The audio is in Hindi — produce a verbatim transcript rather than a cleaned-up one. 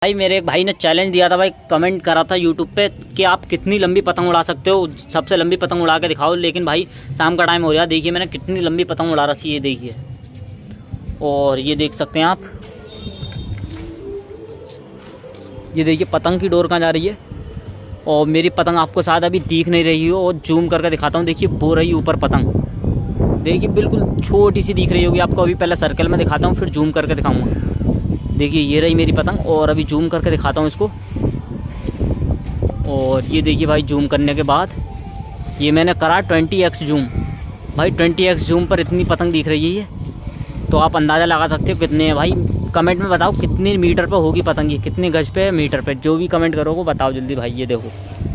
भाई मेरे एक भाई ने चैलेंज दिया था भाई, कमेंट करा था यूट्यूब पे कि आप कितनी लंबी पतंग उड़ा सकते हो, सबसे लंबी पतंग उड़ा के दिखाओ। लेकिन भाई शाम का टाइम हो रहा है, देखिए मैंने कितनी लंबी पतंग उड़ा रखी है, देखिए। और ये देख सकते हैं आप, ये देखिए पतंग की डोर कहाँ जा रही है। और मेरी पतंग आपको शायद अभी दिख नहीं रही हो, और जूम करके दिखाता हूँ। देखिए वो रही ऊपर पतंग, देखिए बिल्कुल छोटी सी दिख रही होगी आपको। अभी पहले सर्कल में दिखाता हूँ, फिर जूम करके दिखाऊंगा। देखिए ये रही मेरी पतंग, और अभी जूम करके दिखाता हूँ इसको। और ये देखिए भाई जूम करने के बाद ये मैंने करा ट्वेंटी एक्स जूम। भाई ट्वेंटी एक्स जूम पर इतनी पतंग दिख रही है, तो आप अंदाज़ा लगा सकते हो कितने है भाई। कमेंट में बताओ कितने मीटर पे होगी पतंग, ये कितने गज पे है, मीटर पे। जो भी कमेंट करोगे बताओ जल्दी भाई। ये देखो